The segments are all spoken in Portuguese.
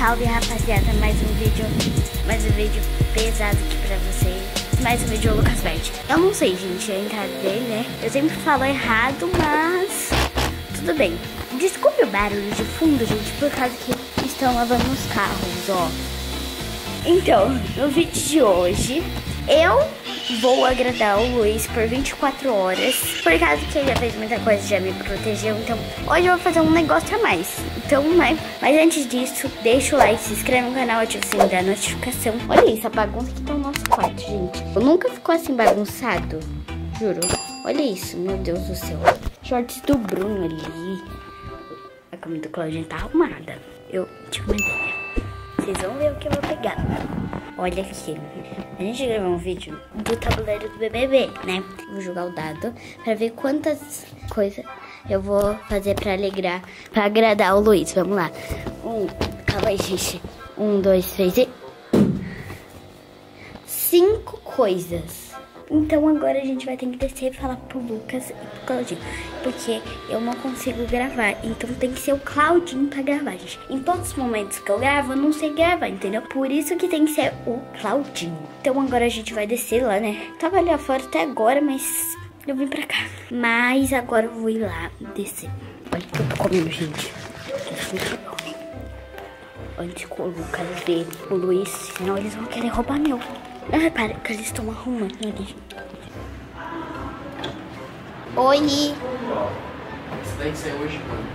Salve rapaziada, mais um vídeo pesado aqui pra vocês. Mais um vídeo Lucas Verde. Eu não sei, gente, a entrada dele, né? Eu sempre falo errado, mas tudo bem. Desculpe o barulho de fundo, gente, por causa que estão lavando os carros, ó. Então, no vídeo de hoje, eu vou agradar o Luiz por 24 horas. Por causa que ele já fez muita coisa, já me protegeu. Então, hoje eu vou fazer um negócio a mais. Então, mas antes disso, deixa o like, se inscreve no canal, ativa o sininho da notificação. Olha isso, a bagunça que tá no nosso quarto, gente. Nunca ficou assim bagunçado, juro. Olha isso, meu Deus do céu. Shorts do Bruno ali. A cama do Claudinho tá arrumada. Eu tive uma ideia. Vocês vão ver o que eu vou pegar. Olha aqui. A gente gravou um vídeo do tabuleiro do BBB, né? Vou jogar o dado pra ver quantas coisas eu vou fazer pra agradar o Luiz. Vamos lá. Calma aí, gente. 1, 2, 3 e... 5 coisas. Então agora a gente vai ter que descer e falar pro Lucas e pro Claudinho, porque eu não consigo gravar, então tem que ser o Claudinho pra gravar, gente. Em todos os momentos que eu gravo, eu não sei gravar, entendeu? Por isso que tem que ser o Claudinho. Então agora a gente vai descer lá, né? Tava ali fora até agora, mas eu vim pra cá. Mas agora eu vou ir lá descer. Olha o que eu tô comendo, gente. Antes que o Lucas ver o Luiz, senão eles vão querer roubar meu. Ah, para, que eles estão arrumando ali. Oi! Você tem que sair hoje, mano.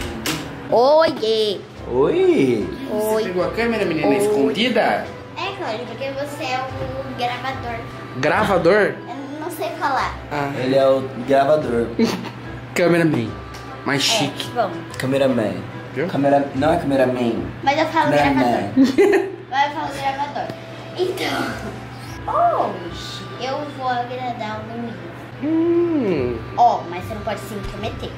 Oiê! Oi! Oi! Você pegou a câmera, menina, escondida? É, Cláudio, porque você é o gravador. Gravador? Eu não sei falar. Ah, Ele é o gravador. Cameraman. Mais chique. Vamos. Cameraman. Viu? Não é cameraman. Mas eu falo Cameraman. gravador. Mas eu falo gravador. Então, hoje eu vou agradar o Luiz. Ó, mas você não pode se intrometer.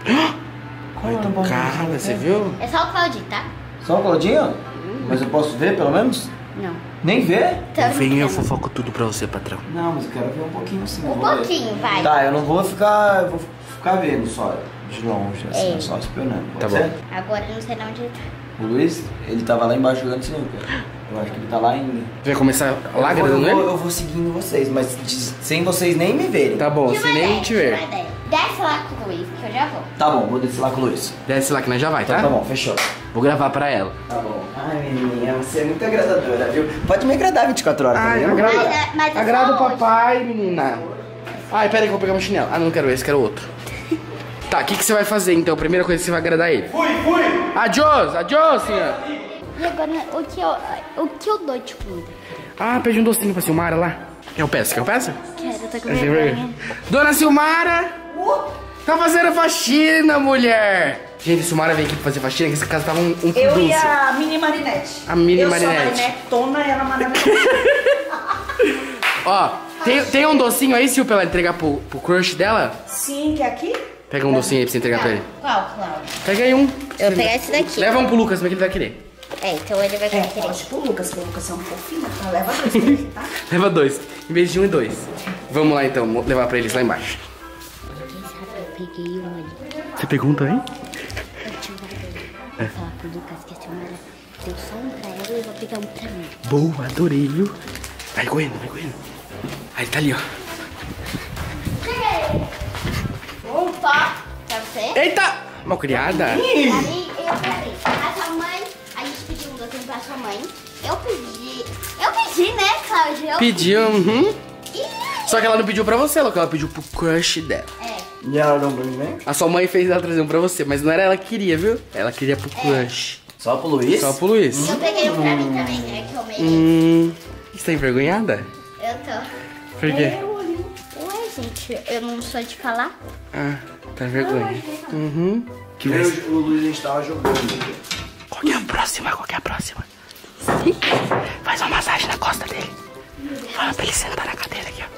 Cara, você viu? É só o Claudinho, tá? Só o Claudinho? Mas eu posso ver, pelo menos? Não. Nem ver? Tá Vem, eu brincando. fofoco tudo pra você, patrão. Não, mas eu quero ver um pouquinho sim. Um pouquinho, vai. Tá, eu não vou ficar... Eu vou ficar vendo só, de longe, assim, só espionando. Tá Pode bom. ser? Agora eu não sei não onde ele tá. O Luiz, ele tava lá embaixo jogando sinuca. Eu acho que ele tá lá ainda. Você vai começar lá agradando ele? Eu vou seguindo vocês, mas sem vocês nem me verem. Tá bom, Tive sem uma nem ideia, te ver. tive uma ideia. Desce lá com o Luiz, que eu já vou. Tá bom, vou descer lá com o Luiz. Desce lá que nós já vai, tá? Tá bom, fechou. Vou gravar pra ela. Tá bom. Ai, menininha, você é muito agradadora, viu? Pode me agradar 24 horas, Ai, tá vendo? Mas é agrada o só hoje. papai, menina. Ai, pera aí que eu vou pegar meu chinelo. Ah, não quero esse, quero outro. Tá, o que você vai fazer então? A primeira coisa que você vai agradar ele. Fui! Adiós, senhor. E agora, o que eu dou, tipo? Ah, pede um docinho pra Silmara lá. Quer eu peço? Quero, eu tô com Assim, vergonha. Dona Silmara! Tá fazendo faxina, mulher! Gente, Silmara veio aqui pra fazer faxina, que essa casa tava um Eu furdúncio. e a Mini Marinette. A Mini eu Marinette. sou a Marinette Tona e ela é Marinette. Ó, tem um docinho aí, Sil, pra ela entregar pro crush dela? Sim, que é aqui? Pega um docinho aí pra você entregar pra ele. Qual, Cláudio? Pega aí um. Eu vou pegar esse daqui. Leva um pro Lucas, mas que ele vai querer. É, então ele vai querer. Pode pro Lucas, que o Lucas é um fofinho, tá? Leva dois pra ele, tá? Leva 2, em vez de 1 e 2. Vamos lá então, levar pra eles lá embaixo. Quem sabe eu peguei um ali. Você pergunta aí? Eu tinha um bagulho. Vou falar pro Lucas que a senhora deu só um pra ela e eu vou pegar um pra mim. Boa, adorei, viu? Vai correndo. Aí tá ali, ó. Cheguei! Um só pra você. Eita! Malcriada. Pra mim, eu pedi. A sua mãe, a gente pediu um docinho pra sua mãe. Eu pedi, né, Cláudia? Pediu, E... Só que ela não pediu pra você, ela pediu pro crush dela. É. E ela não pra mim, né? A sua mãe fez ela trazer um pra você, mas não era ela que queria, viu? Ela queria pro crush. Só pro Luiz? Só pro Luiz. Eu peguei um pra mim também, né, que eu mereço. Você tá envergonhada? Eu tô. Por quê? Ué, gente, eu não sou de falar. Ah, tá vergonha. Que Eu, vai... o Luiz, a gente tava jogando. Qual que é a próxima? Faz uma massagem na costa dele. Fala pra ele sentar na cadeira aqui, ó.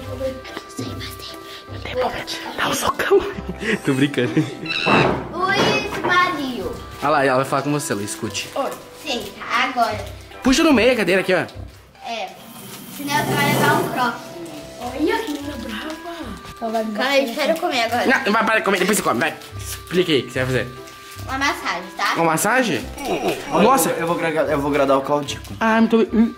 Dá um socão. Tô brincando. Luiz Mario. Olha lá, ela vai falar com você, Luiz, escute. Senta, agora. Puxa no meio a cadeira aqui, ó. É, senão você vai levar um croque. Olha que menina brava. Calma aí, espera eu comer agora. Não, vai para de comer, depois você come, vai. Explique aí o que você vai fazer. Uma massagem, tá? Uma massagem? Olha, Nossa. Eu vou gradar o Claudico. Ah, muito bem.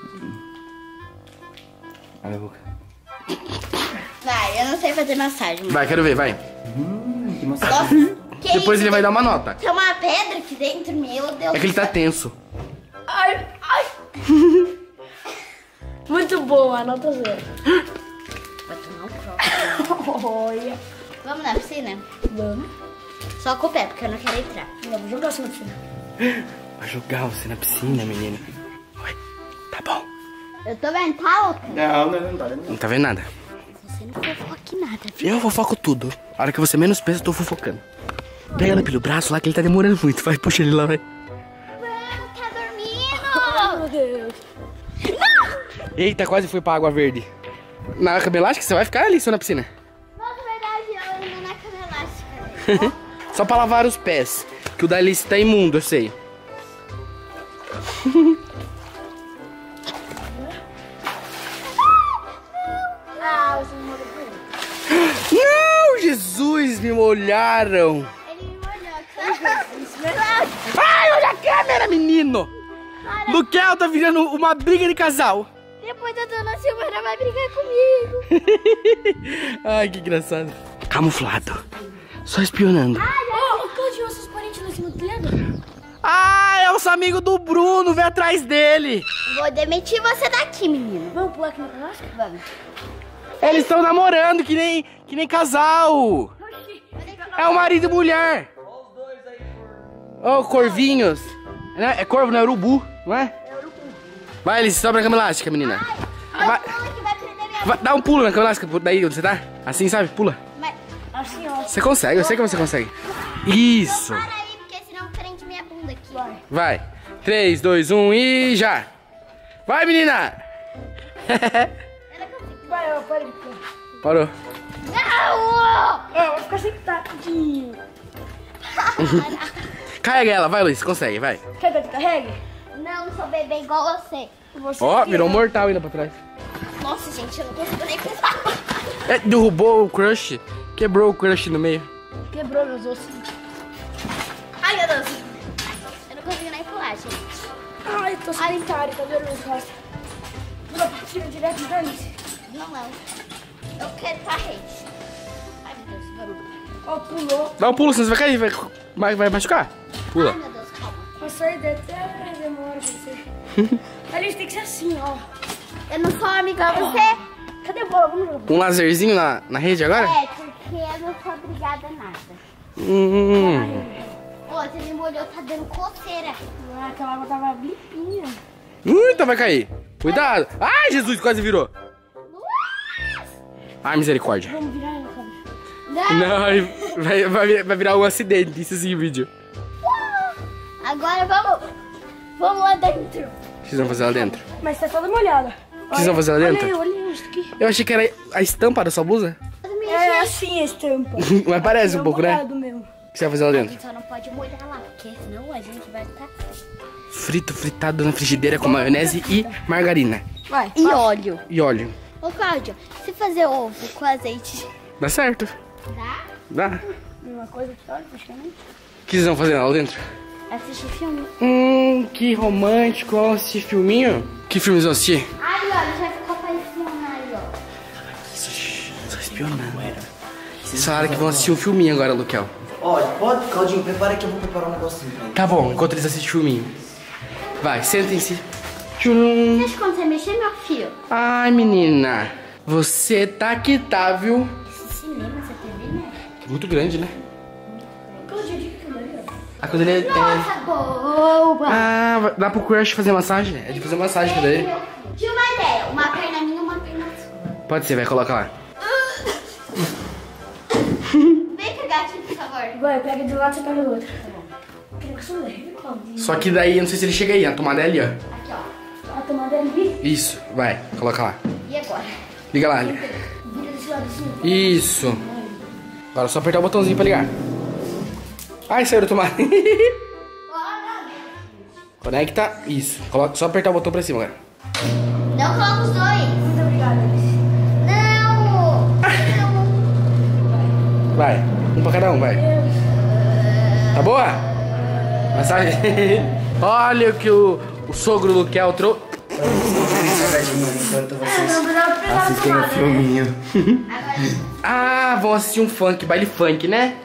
A minha boca. Vai, eu não sei fazer massagem. Vai, quero ver, vai. Que massagem. Nossa, que Depois isso? ele vai dar uma nota. Tem uma pedra aqui dentro, meu Deus. É que ele tá tenso. Ai, ai. Muito bom, a nota 0. Vai tomar um copo. Olha. Vamos na piscina? Vamos. Só com o pé, porque eu não quero entrar. Vamos jogar assim na piscina. Vai jogar você na piscina, menina. Oi, tá bom. Eu tô vendo, tá, Oca? Não tá. Não tá vendo nada. Você não fofoca aqui nada, viu? Eu fofoco tudo. A hora que você menos pensa, eu tô fofocando. Pega ela pelo braço lá, que ele tá demorando muito. Vai, puxa ele lá, vai. Vamos, tá dormindo. Ai, meu Deus. Eita, quase foi pra água verde. Na cama elástica, você vai ficar ali só na piscina. Nossa, verdade, eu ainda na cama elástica. Só pra lavar os pés. Que o da Alice tá imundo, eu sei. Ah, você me mandou pra ele. Não, Jesus, me molharam. Ele me molhou, tá? Ai, olha a câmera, menino. Luquel tá virando uma briga de casal. Depois a dona Silvana vai brigar comigo. Ai, que engraçado. Camuflado. Só espionando. Ô, Claudinho, seus parentes lá em cima do telhado? Ah, é os amigos do Bruno, vem atrás dele. Vou demitir você daqui, menino. Vamos pular aqui na canastra? Vamos. Eles estão namorando, que nem casal. É o marido e mulher. Ô, corvinhos. É corvo, não é urubu, não é? É urubu. Vai, Alice, sobe na cama elástica, menina. Vai, Pula que vai prender minha dá um pulo na cama elástica, daí onde você tá. Assim, sabe? Pula. Mas Assim, ó. Você consegue, eu sei que você consegue. Isso. para aí, porque senão prende minha bunda aqui. Vai. 3, 2, 1 e já. Vai, menina. Vai, ó, para de pular. Parou. Não! Ó, vai ficar sentadinho. Carrega ela, vai, Luiz, consegue, vai. Quer que eu te carregue? Não sou bebê igual você. Você Ó, aqui, virou ó. mortal ainda pra trás. Nossa, gente, eu não consigo nem pensar. É, derrubou o crush, quebrou o crush no meio. Quebrou meus ossos. Ai, meu Deus. Eu não consigo nem pular, gente. Ai, tô sedentário, tá vendo minhas costas? Pula pra piscina direto de Alice. Não. Eu quero ir pra rede. Ai, meu Deus, vamos. Ó, pulou. Dá um pulo, senão você vai cair, vai machucar. Pula. Ai, meu Deus, calma. Pra sair até demora pra você. Alice tem que ser assim, ó. Eu não sou amiga igual você. Cadê a bola? Vamos jogar. Um lazerzinho na rede agora? É, porque eu não sou obrigada a nada. Ô, você me molhou, tá dando coceira. Ah, aquela água tava limpinha. Então vai cair. Cuidado. Ai, Jesus, quase virou. Ai, misericórdia. Vamos virar ela, cara. Não. Não, vai virar um acidente, isso sim, o vídeo. Agora vamos lá dentro. O que vocês vão fazer lá dentro? Mas tá toda molhada. O que vocês vão fazer lá dentro? Olha isso aqui. Eu achei que era a estampa da sua blusa. É assim a estampa. Mas parece um pouco, né? Molhado mesmo. O que você vai fazer lá A dentro? gente só não pode molhar lá, porque senão a gente vai estar... Fritado na frigideira com maionese e margarina. Vai. E óleo. E óleo. Ô, Cláudia, se fazer ovo com azeite, Dá certo. dá? Dá. Mesma coisa que óleo, praticamente. O que vocês vão fazer lá dentro? Assistir filme. Que romântico. Vamos assistir filminho? Que filmes vão assistir? Ai, olha, já ficou parecendo aí, ó. Só espionando. Vocês falaram que vão assistir um filminho agora, Luquel. Ó, pode, Claudinho, prepara que eu vou preparar um negocinho pra ele. Tá bom, enquanto eles assistem o filminho. Vai, sentem-se. Tchurum. Deixa quando você mexer, meu filho. Ai, menina. Você tá que tá, viu? Esse cinema, essa TV, né? Muito grande, né? Claudinho, diga que não. A coisa dele é... Nossa, boa. Ah, dá pro crush fazer massagem? É de fazer massagem daí. Tinha uma ideia, uma perna minha e uma perna sua. Pode ser, vai, coloca lá. Vem cá, gatinho, por favor. Vai, pega de um lado e você pega do outro. Tá bom. Queria que eu sou leve, Claudinho. Só que daí, eu não sei se ele chega aí, a tomada é ali, ó. Aqui, ó. A tomada é ali. Isso, vai, coloca lá. E agora? Liga lá, ali. Vira desse lado assim. Isso. Agora é só apertar o botãozinho pra ligar. Ai, saiu da tomada. Conecta, isso. Coloca, só apertar o botão pra cima agora. Não coloca os dois. Muito obrigada, Alice. Não. Vai, um pra cada um, vai. Tá boa? Massagem. Olha o que o sogro do Kel trouxe. Enquanto vocês assistem o filminho. Ah, vão assistir um funk, baile funk, né?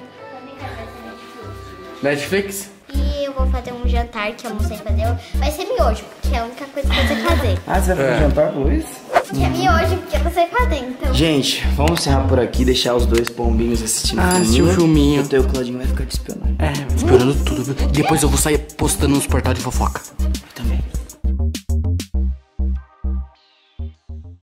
Netflix? E eu vou fazer um jantar que eu não sei fazer. Vai ser miojo, porque é a única coisa que eu sei fazer. Ah, você vai fazer jantar com Luiz? Que é miojo, porque eu não sei fazer, então. Gente, vamos encerrar por aqui, deixar os dois pombinhos assistindo assistir o filminho. O teu Claudinho vai ficar te esperando. É, esperando tudo, viu? Depois eu vou sair postando nos portais de fofoca. Eu também.